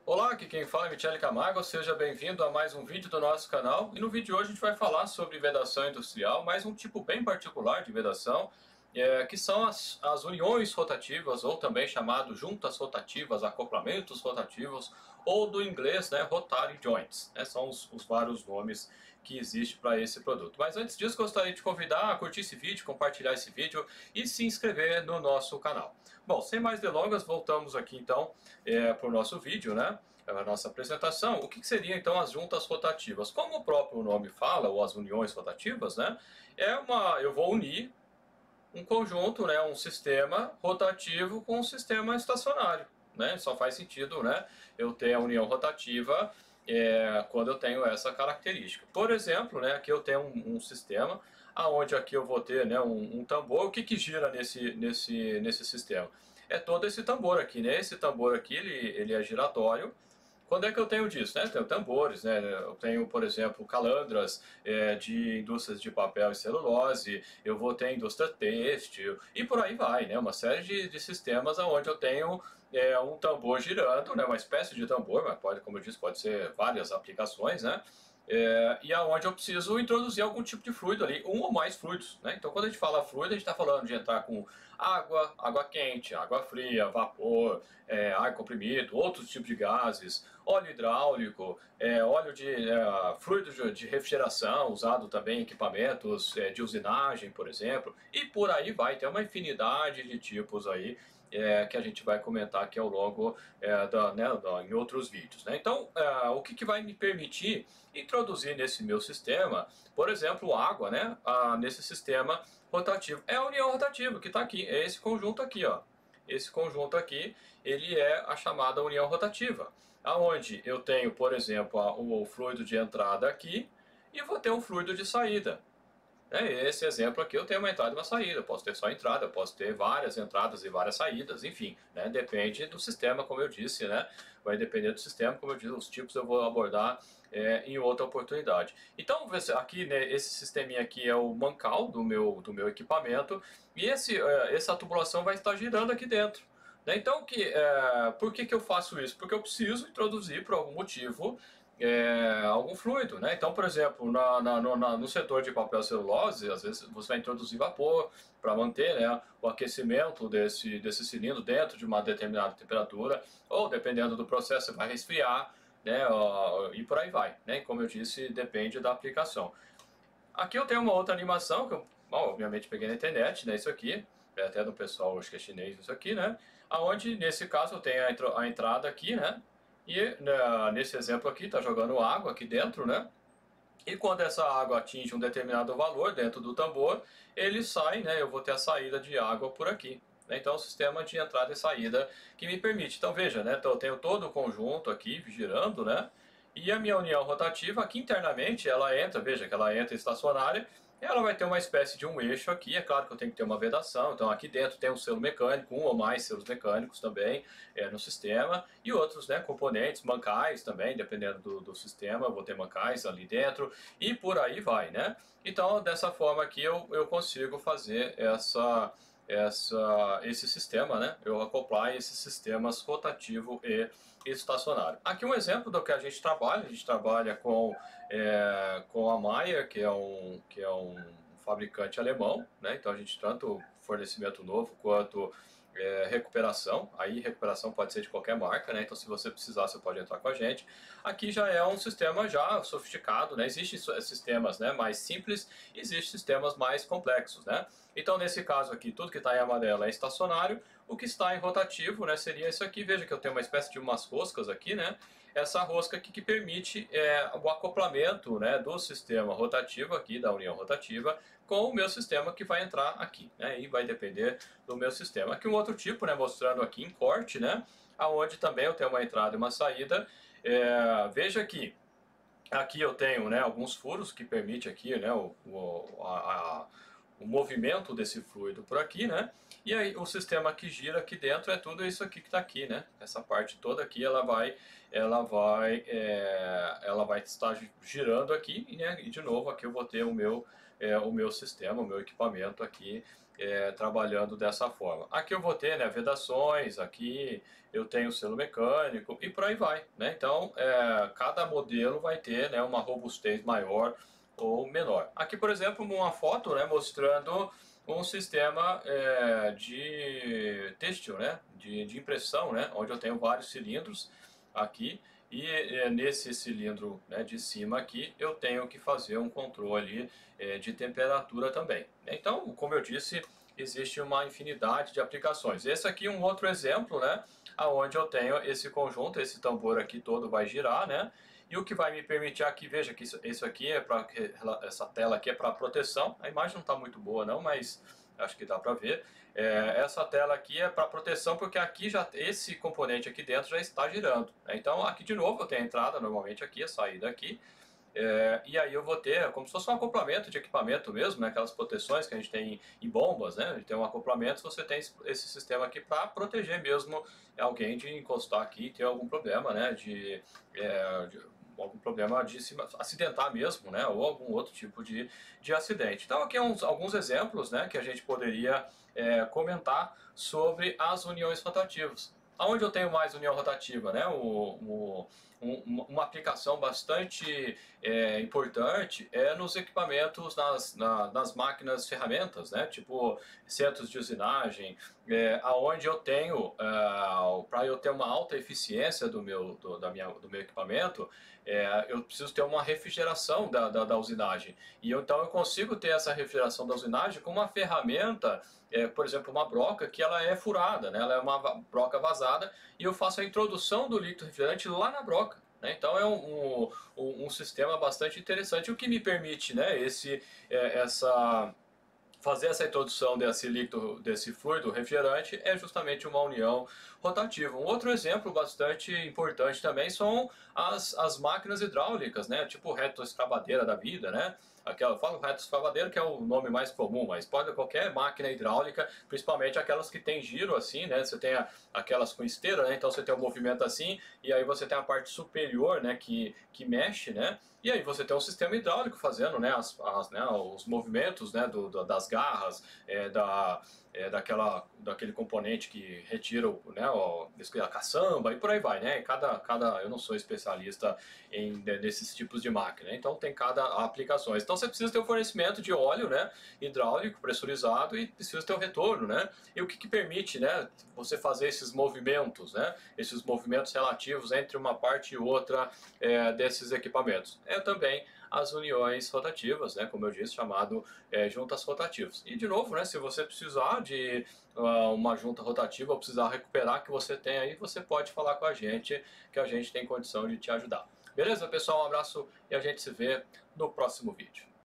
Olá, aqui quem fala é Michele Camargo, seja bem-vindo a mais um vídeo do nosso canal. E no vídeo de hoje a gente vai falar sobre vedação industrial, mas um tipo bem particular de vedação, que são as uniões rotativas, ou também chamado juntas rotativas, acoplamentos rotativos, ou do inglês, né, rotary joints, né, são os vários nomes que existem para esse produto. Mas antes disso, gostaria de convidar a curtir esse vídeo, compartilhar esse vídeo e se inscrever no nosso canal. Bom, sem mais delongas, voltamos aqui então para o nosso vídeo, né? A nossa apresentação. O que seriam então as juntas rotativas? Como o próprio nome fala, ou as uniões rotativas, né? Eu vou unir um conjunto, né? Um sistema rotativo com um sistema estacionário, né? Só faz sentido, né? Eu ter a união rotativa quando eu tenho essa característica. Por exemplo, né? Aqui eu tenho um sistema aonde aqui eu vou ter, né? Um tambor. O que gira nesse sistema? É todo esse tambor aqui, né? Esse tambor aqui, ele é giratório. Quando é que eu tenho disso? Né? Tenho tambores, né? Eu tenho, por exemplo, calandras de indústrias de papel e celulose, eu vou ter indústria têxtil e por aí vai, né? Uma série de sistemas onde eu tenho um tambor girando, né? Uma espécie de tambor, mas pode, como eu disse, pode ser várias aplicações, né? E aonde eu preciso introduzir algum tipo de fluido ali, um ou mais fluidos, né? Então quando a gente fala fluido, a gente está falando de entrar com água, água quente, água fria, vapor, ar comprimido, outros tipos de gases, óleo hidráulico, óleo fluido de refrigeração, usado também em equipamentos de usinagem, por exemplo, e por aí vai, tem uma infinidade de tipos aí que a gente vai comentar aqui ao longo em outros vídeos, né? Então, o que vai me permitir introduzir nesse meu sistema, por exemplo, água, né? Nesse sistema rotativo. É a união rotativa que está aqui, é esse conjunto aqui, ó. Esse conjunto aqui, ele é a chamada união rotativa, aonde eu tenho, por exemplo, o fluido de entrada aqui e vou ter um fluido de saída. Esse exemplo aqui eu tenho uma entrada e uma saída, eu posso ter só entrada, eu posso ter várias entradas e várias saídas, enfim, né? Depende do sistema, como eu disse, né? Vai depender do sistema, como eu disse, os tipos eu vou abordar em outra oportunidade. Então, aqui, né, esse sisteminha aqui é o mancal do meu equipamento, e essa tubulação vai estar girando aqui dentro. Né? Então, por que eu faço isso? Porque eu preciso introduzir, por algum motivo, algum fluido, né? Então, por exemplo, no setor de papel celulose, às vezes você vai introduzir vapor para manter, né, o aquecimento desse cilindro dentro de uma determinada temperatura, ou dependendo do processo, você vai resfriar, né, e por aí vai, né? Como eu disse, depende da aplicação. Aqui eu tenho uma outra animação que eu, bom, obviamente peguei na internet, né? Isso aqui, até do pessoal, acho que é chinês, isso aqui, né? Aonde nesse caso eu tenho a entrada aqui, né? E nesse exemplo aqui tá jogando água aqui dentro, né? E quando essa água atinge um determinado valor dentro do tambor, ele sai, né? Eu vou ter a saída de água por aqui. Né? Então, é um sistema de entrada e saída que me permite. Então, veja, né? Então, eu tenho todo o conjunto aqui girando, né? E a minha união rotativa aqui internamente, ela entra, veja que ela entra estacionária, ela vai ter uma espécie de um eixo aqui, é claro que eu tenho que ter uma vedação, então aqui dentro tem um selo mecânico, um ou mais selos mecânicos também no sistema, e outros, né, componentes, mancais também, dependendo do sistema, eu vou ter mancais ali dentro, e por aí vai, né? Então, dessa forma aqui eu consigo fazer esse sistema, né? Eu acoplar esses sistemas rotativo e estacionário. Aqui um exemplo do que a gente trabalha com a Mayer, que é um fabricante alemão, né? Então a gente tanto fornecimento novo quanto recuperação, aí recuperação pode ser de qualquer marca, né? Então se você precisar você pode entrar com a gente. Aqui já é um sistema já sofisticado, né? Existem sistemas, né, mais simples, existem sistemas mais complexos, né? Então nesse caso aqui tudo que está em amarelo é estacionário, o que está em rotativo, né, seria isso aqui. Veja que eu tenho uma espécie de umas roscas aqui, né? Essa rosca aqui que permite o acoplamento, né, do sistema rotativo aqui, da união rotativa, com o meu sistema que vai entrar aqui, né? E vai depender do meu sistema. Aqui um outro tipo, né, mostrando aqui em corte, né? Aonde também eu tenho uma entrada e uma saída. Veja aqui. Aqui eu tenho, né, alguns furos que permite aqui, né, o movimento desse fluido por aqui, né? E aí o sistema que gira aqui dentro é tudo isso aqui que está aqui, né? Essa parte toda aqui ela vai estar girando aqui, né? E de novo aqui eu vou ter o meu sistema, o meu equipamento aqui trabalhando dessa forma. Aqui eu vou ter, né, vedações, aqui eu tenho selo mecânico e por aí vai, né? Então, cada modelo vai ter, né, uma robustez maior ou menor. Aqui, por exemplo, uma foto, né, mostrando um sistema de têxtil, né, de impressão, né, onde eu tenho vários cilindros aqui e nesse cilindro, né, de cima aqui eu tenho que fazer um controle de temperatura também. Então, como eu disse, existe uma infinidade de aplicações. Esse aqui é um outro exemplo, né, aonde eu tenho esse conjunto, esse tambor aqui todo vai girar, né, e o que vai me permitir aqui, veja que isso aqui é para, essa tela aqui é para proteção. A imagem não está muito boa não, mas acho que dá para ver. Essa tela aqui é para proteção porque aqui já esse componente aqui dentro já está girando. Então aqui de novo eu tenho a entrada normalmente aqui, a saída aqui. E aí eu vou ter como se fosse um acoplamento de equipamento mesmo, né? Aquelas proteções que a gente tem em bombas, né? A gente tem um acoplamento, você tem esse sistema aqui para proteger mesmo alguém de encostar aqui e ter algum problema, né? De algum problema de se acidentar mesmo, né? Ou algum outro tipo de acidente. Então aqui alguns exemplos, né? Que a gente poderia comentar sobre as uniões rotativas. Aonde eu tenho mais união rotativa, né? Uma aplicação bastante importante é nos equipamentos, nas máquinas ferramentas, né? Tipo centros de usinagem, aonde eu tenho, para eu ter uma alta eficiência do meu equipamento, eu preciso ter uma refrigeração da usinagem. E então eu consigo ter essa refrigeração da usinagem com uma ferramenta, por exemplo, uma broca que ela é furada, né? Ela é uma broca vazada e eu faço a introdução do líquido refrigerante lá na broca. Então é um sistema bastante interessante, o que me permite, né, fazer essa introdução desse líquido, desse fluido refrigerante é justamente uma união rotativa. Um outro exemplo bastante importante também são as máquinas hidráulicas, né, tipo retroescavadeira da vida, né? Eu falo retroescavadeira que é o nome mais comum, mas pode qualquer máquina hidráulica, principalmente aquelas que tem giro assim, né? Você tem aquelas com esteira, né? Então você tem um movimento assim e aí você tem a parte superior, né? Que mexe, né? E aí você tem um sistema hidráulico fazendo, né? Né? Os movimentos, né? Das garras, daquele componente que retira né? A caçamba e por aí vai, né? Eu não sou especialista nesses tipos de máquina, então tem cada aplicações. Então você precisa ter um fornecimento de óleo, né, hidráulico, pressurizado e precisa ter o retorno, né? E o que permite, né, você fazer esses movimentos, né, esses movimentos relativos entre uma parte e outra desses equipamentos? É também as uniões rotativas, né, como eu disse, chamado juntas rotativas. E de novo, né, se você precisar de uma junta rotativa ou precisar recuperar que você tem aí, você pode falar com a gente, que a gente tem condição de te ajudar. Beleza, pessoal? Um abraço e a gente se vê no próximo vídeo.